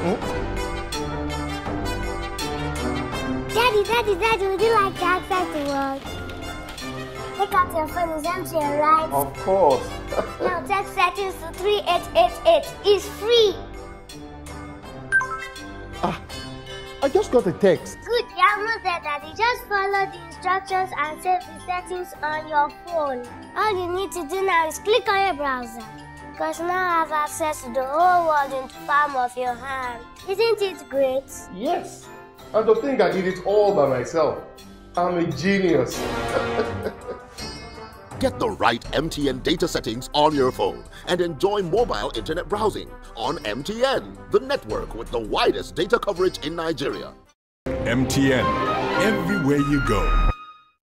Daddy, would you like to access the world? Take out your phone, it's MTN, right? Of course. Now text settings to 3888. It's free. I just got a text. Good, you almost there, Daddy. Just follow the instructions and save the settings on your phone. All you need to do now is click on your browser. Because now I have access to the whole world in the palm of your hand. Isn't it great? Yes. And to think I did it all by myself. I'm a genius. Get the right MTN data settings on your phone and enjoy mobile internet browsing on MTN, the network with the widest data coverage in Nigeria. MTN, everywhere you go.